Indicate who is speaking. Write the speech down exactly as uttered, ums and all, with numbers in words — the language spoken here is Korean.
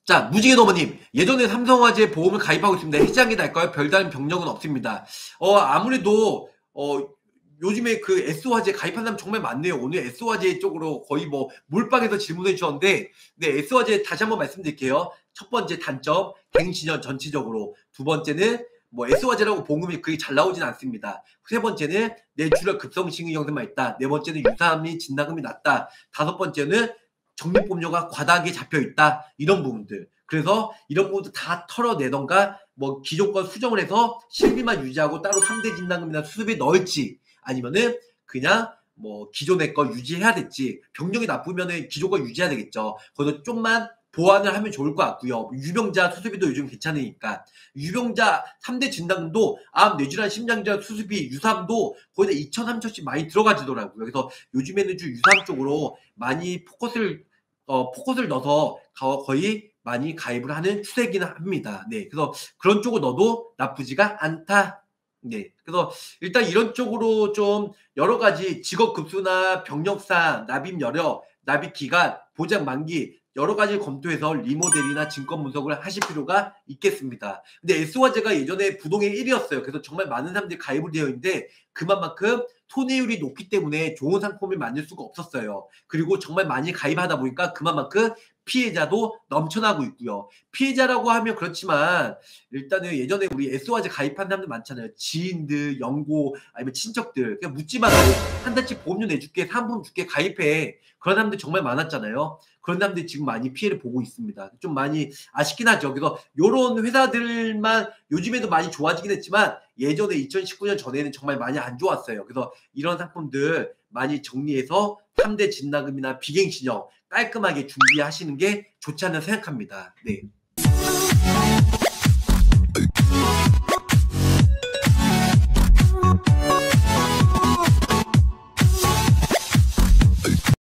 Speaker 1: 자, 무지개 너머님. 예전에 삼성화재 보험을 가입하고 있습니다. 해지한 게 날까요? 별다른 병력은 없습니다. 어, 아무래도, 어, 요즘에 그 에스오화재 가입한 사람 정말 많네요. 오늘 에스오화재 쪽으로 거의 뭐 몰빵해서 질문해 주셨는데, 네, 에스오화재 다시 한번 말씀드릴게요. 첫 번째 단점, 갱신형 전체적으로. 두 번째는 뭐 에스오화재라고 보험이 그게 잘 나오진 않습니다. 세 번째는 뇌출혈 급성심의 형태만 있다. 네 번째는 유사암이 진단금이 낮다. 다섯 번째는 적립보험료가 과다하게 잡혀 있다. 이런 부분들. 그래서 이런 부분도 다 털어내던가 뭐 기존 건 수정을 해서 실비만 유지하고 따로 삼 대 진단금이나 수습에 넣을지 아니면은 그냥 뭐 기존의 거 유지해야 될지 병력이 나쁘면은 기존 거 유지해야 되겠죠. 그래서 좀만 보완을 하면 좋을 것 같고요. 유병자 수술비도 요즘 괜찮으니까 유병자 삼 대 진단금도 암, 뇌질환, 심장질환 수술비, 유사암도 거의 다 이천, 삼천씩 많이 들어가지더라고요. 그래서 요즘에는 좀 유사암 쪽으로 많이 포커스를 어, 포커스를 넣어서 거의 많이 가입을 하는 추세이긴 합니다. 네, 그래서 그런 쪽으로 넣어도 나쁘지가 않다. 네, 그래서 일단 이런 쪽으로 좀 여러 가지 직업 급수나 병력상, 납입 여력, 납입 기간, 보장 만기 여러 가지 검토해서 리모델이나 증권 분석을 하실 필요가 있겠습니다. 근데 에스오화재가 예전에 부동의 일 위였어요. 그래서 정말 많은 사람들이 가입을 되어 있는데 그만큼 손해율이 높기 때문에 좋은 상품을 만들 수가 없었어요. 그리고 정말 많이 가입하다 보니까 그만큼 피해자도 넘쳐나고 있고요. 피해자라고 하면 그렇지만 일단은 예전에 우리 에스오화재 가입한 사람들 많잖아요. 지인들, 연고 아니면 친척들 그냥 묻지마 한 달치 보험료 내줄게, 사은보험 줄게 가입해. 그런 사람들 정말 많았잖아요. 그런 사람들이 지금 많이 피해를 보고 있습니다. 좀 많이 아쉽긴 하죠. 그래서 요런 회사들만 요즘에도 많이 좋아지긴 했지만 예전에 이천십구 년 전에는 정말 많이 안 좋았어요. 그래서 이런 상품들 많이 정리해서 삼 대 진단금이나 비갱신형 깔끔하게 준비하시는 게 좋지 않나 생각합니다. 네.